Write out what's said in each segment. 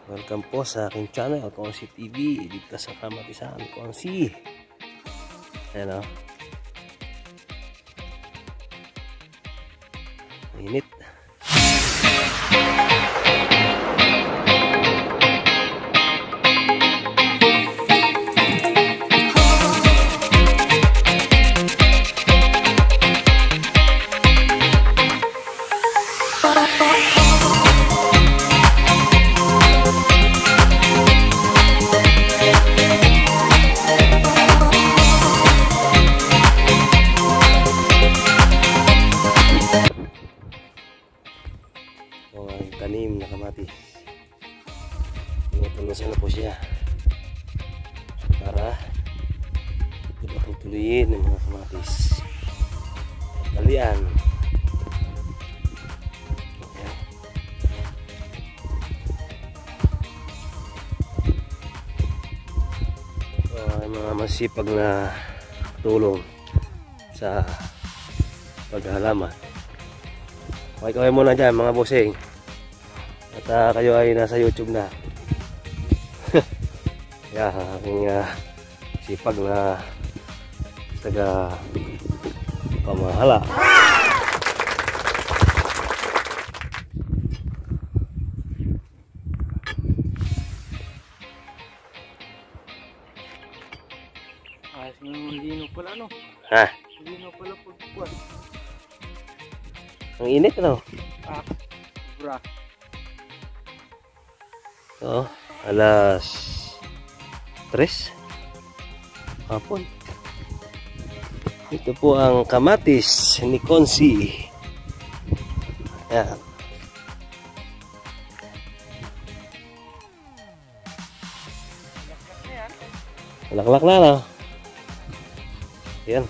Welcome po sa aking channel, Kongsi TV, dito sa Kamatis Sablay, Kongsi. Ayan o. Mainit. Tanim na kamatis. Tinutulusan na po siya para tutuloyin ng mga kamatis. Talian. Okay. So, mga masipag na tulong sa paghalaman. Okay, kaway muna dyan mga bossing. At kayo ay nasa YouTube na. Kaya aking sipag na taga pamahala. Hindi pala no. Ha? Hindi pala pagkukuha. Ang init ano? Bra. So, alas 3 hapon. Ito po ang kamatis ni Konsi. Ayan. Laklak na no? Ayan.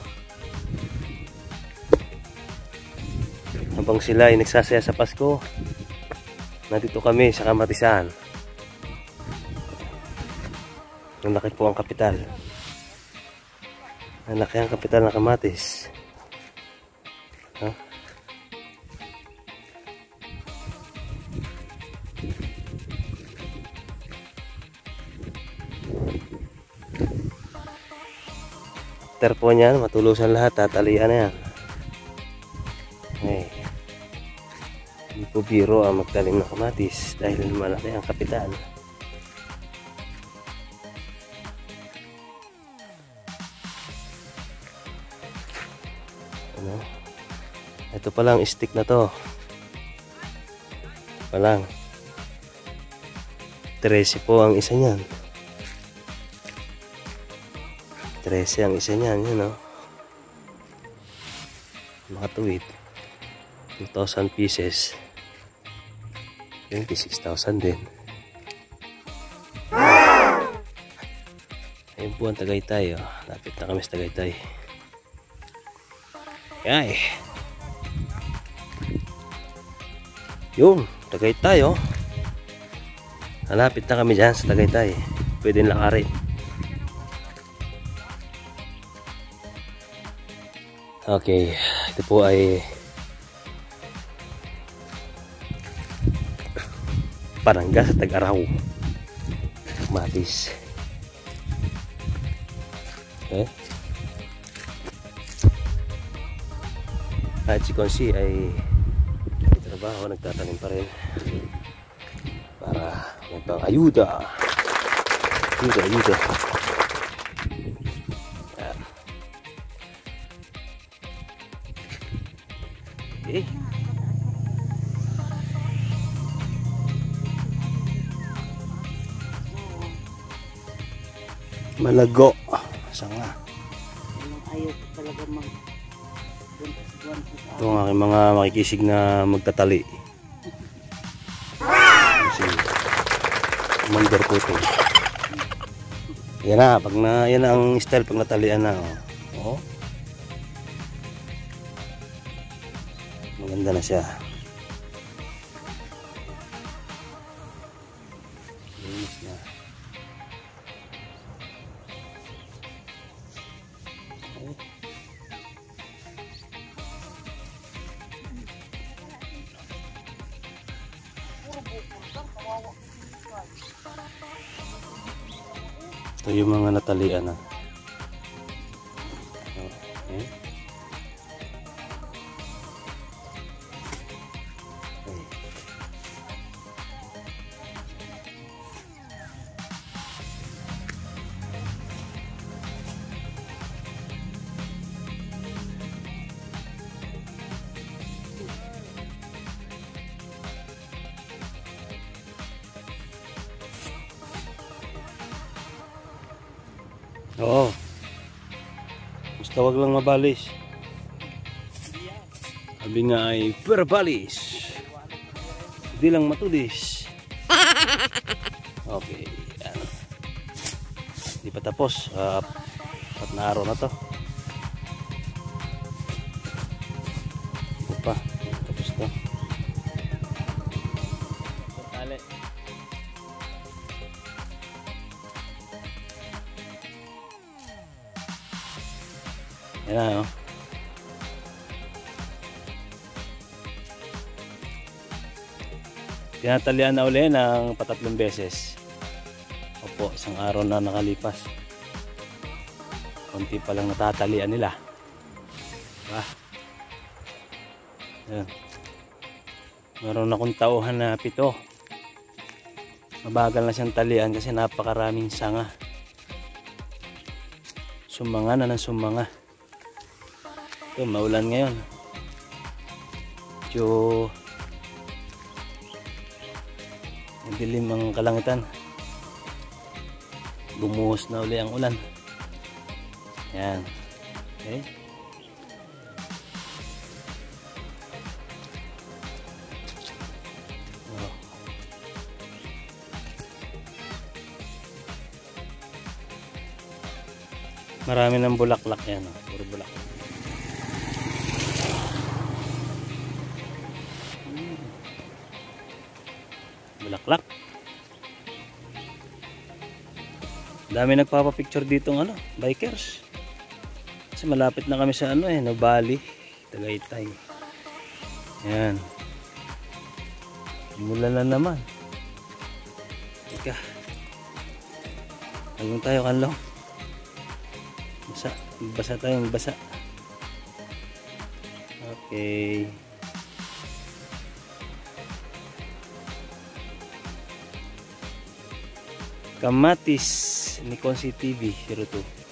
Habang sila ay nagsasaya sa Pasko, nandito kami sa Kamatisan. Ang laki po ang kapital. Ang laki ang kapital ng kamatis. Huh? After po niyan, matulusan lahat, tatalian na yan. Okay. Hindi po biro ang magtalim ng kamatis dahil malaki ang kapital. Ano? Ito pa lang stick na to. Ito pa lang. 13 po ang isa niyan. 13 ang isa niyan, yun o. Makatuwid. 2,000 pieces. 26,000 din. Ayun po ang Tagaytay. Oh. Lapit na kami sa Tagaytay. Ay. Yun, Tagaytay oh. Malapit na kami dyan sa Tagaytay. Pwede lakarin. Okay, ito po ay Parangga sa Tag-Araw. Kamatis. Okay. Kahit si Konsi ay trabaho, nagtatanim pa rin para may pang ayuda. Ayuda. Okay. Malago. Sanga. Ayaw ko talaga mag ito ang aking mga makikisig na magtatali. Kasi mandor po ito. Yan na, yan ang style pag natalian na. Oh. Maganda na siya. Linis na. Ito yung mga natalian na. Okay. Oo. Basta wag lang mabalis. Sabi nga ay perbalis. Hindi lang matulis. Okay. Yan. Hindi pa tapos. 4 na araw na to. Ito pa. Tapos to. Tali. Yan na, no? Tinatalian na uli ng 3 beses. Opo, isang araw na nakalipas. Konti pa lang natatalian nila. Diba? Yan. Meron akong tauhan na 7. Mabagal na siyang talian kasi napakaraming sanga. Sumanga na ng sumanga. Ito, maulan ngayon. Medyo madilim ang kalangitan. Bumuhos na uli ang ulan. Yan. Okay. Oh. Marami ng bulaklak yan. Oh. Puro bulaklak. Bulaklak. Dami nagpapapicture dito ng bikers. Kasi malapit na kami sa Nubali, Tagaytay. Yan. Mula na naman. Teka. Hanggang tayo kanlaw. Basa tayong basa. Okay. Kamatis Nikonsi TV 02.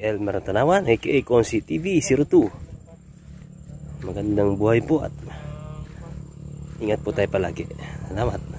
Elmer Tanawan, aka Konsi TV 02. Magandang buhay po at ingat po tayo palagi. Salamat.